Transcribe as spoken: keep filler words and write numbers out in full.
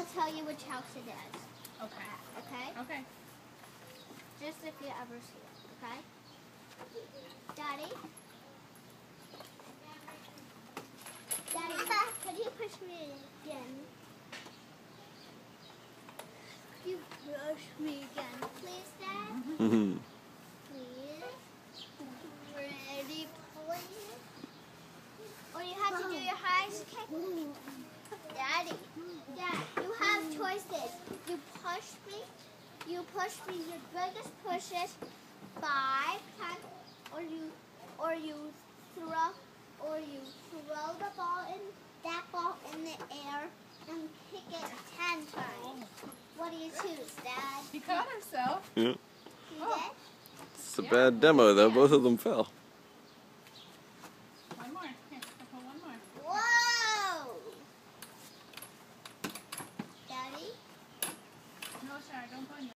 tell you which house it is. Okay. Okay? Okay. Just if you ever see it, okay? Daddy? Daddy, can you push me again? Can you push me again, please, Dad? Mm-hmm. Please? Ready, please? Or you have to do your highest kick? Daddy, Dad, you have choices. You push me, you push me your biggest pushes, five, ten, or you, or you throw, or you throw the ball in, that ball in the air and kick it ten times. What do you choose, Dad? He caught herself. Yeah. You Oh. did? It's a bad demo though. Both of them fell. One more. Here, I'll pull one more. Whoa! Daddy? No, Shara, don't go in